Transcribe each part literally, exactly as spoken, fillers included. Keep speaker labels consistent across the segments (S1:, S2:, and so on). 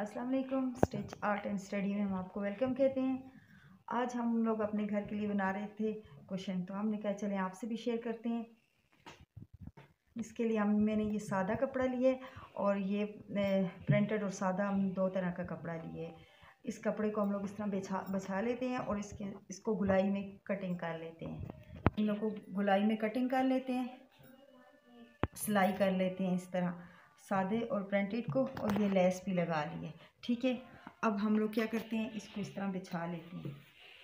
S1: अस्सलाम वालेकुम। Stitch art and study में हम आपको वेलकम कहते हैं। आज हम लोग अपने घर के लिए बना रहे थे कुशन, तो हमने कहा चलें आपसे भी शेयर करते हैं। इसके लिए हम मैंने ये सादा कपड़ा लिया है और ये प्रिंटेड और सादा, हम दो तरह का कपड़ा लिए। इस कपड़े को हम लोग इस तरह बिछा बिछा लेते हैं और इसके इसको गुलाई में कटिंग कर लेते हैं। इन लोग को गुलाई में कटिंग कर लेते हैं, सिलाई कर लेते हैं इस तरह सादे और प्रिंटेड को, और ये लेस भी लगा ली है। ठीक है, अब हम लोग क्या करते हैं, इसको इस तरह बिछा लेते हैं।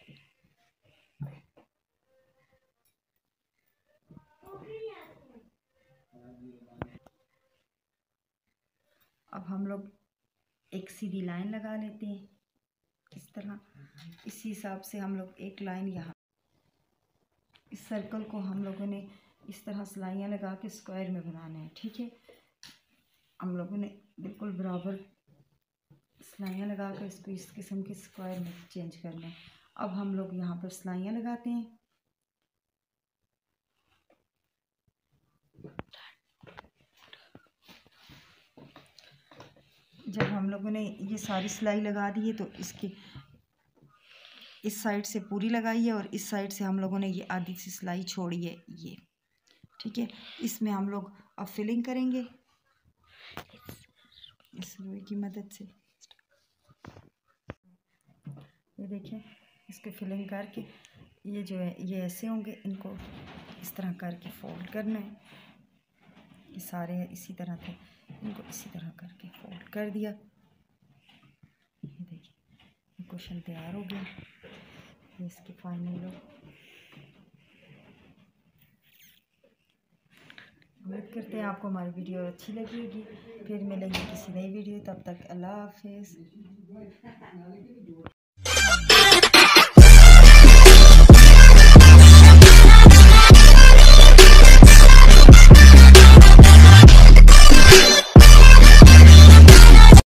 S1: अब हम लोग एक सीधी लाइन लगा लेते हैं इस तरह। इसी हिसाब से हम लोग एक लाइन यहाँ, इस सर्कल को हम लोगों ने इस तरह सिलाइयाँ लगा के स्क्वायर में बनाना है। ठीक है, हम लोगों ने बिल्कुल बराबर सिलाइयाँ लगा कर इसको इस किस्म के स्क्वायर में चेंज करना है। अब हम लोग यहाँ पर सिलाइयाँ लगाते हैं। जब हम लोगों ने ये सारी सिलाई लगा दी है तो इसके इस साइड से पूरी लगाई है और इस साइड से हम लोगों ने ये आधी सी सिलाई छोड़ी है ये। ठीक है, इसमें हम लोग अब फिलिंग करेंगे इस रुई की मदद से। ये देखिए, इसको फिलिंग करके ये जो है ये ऐसे होंगे, इनको इस तरह करके फोल्ड करना है। ये सारे इसी तरह थे, इनको इसी तरह करके फोल्ड कर दिया। ये देखिए, ये कुशन तैयार हो गया। ये इसकी फाइनल लुक। उम्मीद करते हैं आपको हमारी वीडियो अच्छी लगी होगी। फिर मिलेंगे किसी नई वीडियो, तब तक अल्लाह हाफिज़।